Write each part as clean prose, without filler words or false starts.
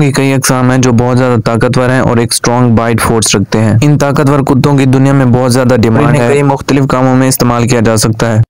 की कई अक़साम हैं जो बहुत ज्यादा ताकतवर हैं और एक स्ट्रॉन्ग बाइट फोर्स रखते हैं। इन ताकतवर कुत्तों की दुनिया में बहुत ज्यादा डिमांड है, कई मुख्तलिफ कामों में इस्तेमाल किया जा सकता है।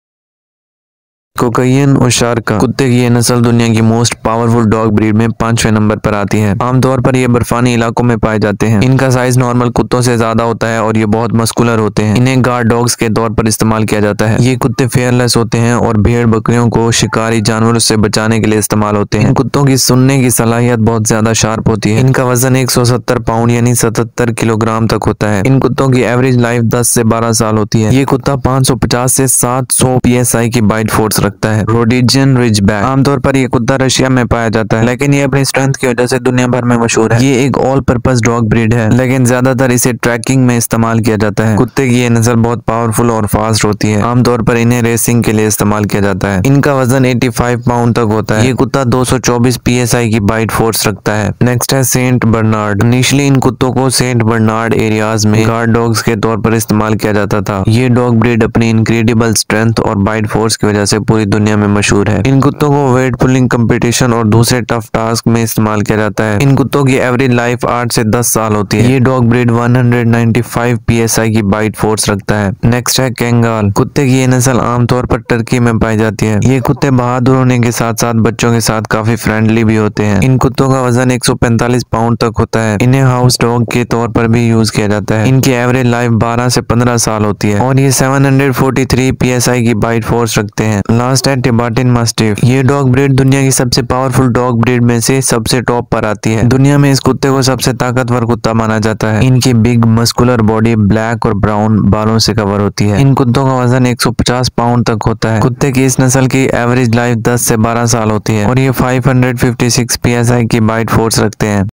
कोकाइन और शार्का कुत्ते की ये नस्ल दुनिया की मोस्ट पावरफुल डॉग ब्रीड में 5वें नंबर पर आती है। आमतौर पर ये बर्फानी इलाकों में पाए जाते हैं। इनका साइज नॉर्मल कुत्तों से ज्यादा होता है और ये बहुत मस्कुलर होते हैं। इन्हें गार्ड डॉग्स के तौर पर इस्तेमाल किया जाता है। ये कुत्ते फेयरलेस होते हैं और भेड़ बकरियों को शिकारी जानवरों से बचाने के लिए इस्तेमाल होते हैं। इन कुत्तों की सुनने की सलाहियत बहुत ज्यादा शार्प होती है। इनका वजन 170 पाउंड यानी 77 किलोग्राम तक होता है। इन कुत्तों की एवरेज लाइफ 10 से 12 साल होती है। ये कुत्ता 550 से 700 PSI की बाइट फोर्स रखता है। रोडेजियन रिजबैक आमतौर पर ये कुत्ता रशिया में पाया जाता है, लेकिन ये अपनी स्ट्रेंथ की वजह से दुनिया भर में मशहूर है। ये एक ऑल पर्पस डॉग ब्रीड है, लेकिन ज्यादातर इसे ट्रैकिंग में इस्तेमाल किया जाता है। कुत्ते की ये नस्ल बहुत पावरफुल और फास्ट होती है। आमतौर पर इन्हें रेसिंग के लिए इस्तेमाल किया जाता है। इनका वजन 85 पाउंड तक होता है। ये कुत्ता 224 PSI की बाइट फोर्स रखता है। नेक्स्ट है सेंट बर्नार्ड। इनिशियली इन कुत्तों को सेंट बर्नार्ड एरियाज में गार्ड डॉग्स के तौर पर इस्तेमाल किया जाता था। ये डॉग ब्रीड अपनी इनक्रेडिबल स्ट्रेंथ और बाइट फोर्स की वजह से पूरी दुनिया में मशहूर है। इन कुत्तों को वेट पुलिंग कंपटीशन और दूसरे टफ टास्क में इस्तेमाल किया जाता है। इन कुत्तों की एवरेज लाइफ 8 से 10 साल होती है। ये डॉग ब्रीड 195 PSI की बाइट फोर्स रखता है। नेक्स्ट है कैंगाल। कुत्ते की ये नस्ल आमतौर पर टर्की में पाई जाती है। ये कुत्ते बहादुर होने के साथ साथ बच्चों के साथ काफी फ्रेंडली भी होते हैं। इन कुत्तों का वजन 145 पाउंड तक होता है। इन्हें हाउस डॉग के तौर पर भी यूज किया जाता है। इनकी एवरेज लाइफ 12 से 15 साल होती है और ये 743 PSI की बाइट फोर्स रखते हैं। लास्ट है टिबेटन मास्टिफ। ये डॉग ब्रीड दुनिया की सबसे पावरफुल डॉग ब्रीड में से सबसे टॉप पर आती है। दुनिया में इस कुत्ते को सबसे ताकतवर कुत्ता माना जाता है। इनकी बिग मस्कुलर बॉडी ब्लैक और ब्राउन बालों से कवर होती है। इन कुत्तों का वजन 150 पाउंड तक होता है। कुत्ते की इस नस्ल की एवरेज लाइफ 10 से 12 साल होती है और ये 556 PSI की बाइट फोर्स रखते हैं।